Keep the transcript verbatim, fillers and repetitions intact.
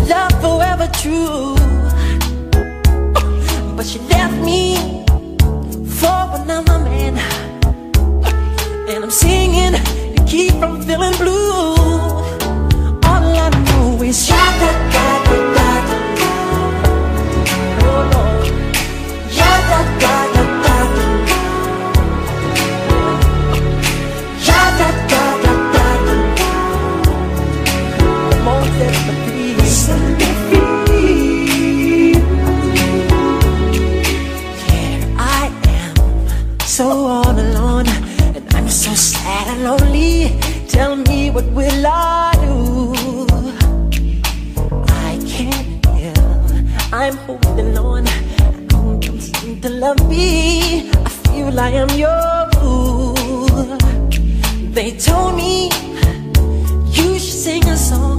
love forever true. But she left me for another man, and I'm singing to keep from feeling blue. All I know is sha da da da da da. Oh no, ya da da da da da. Ya da da da da da. Come on, set me free, set me free. Here I am, so all alone, and I'm so sad and lonely. Tell me, what will I do? I can't help, I'm holding on. Don't seem to love me, I feel I am your fool. They told me you should sing a song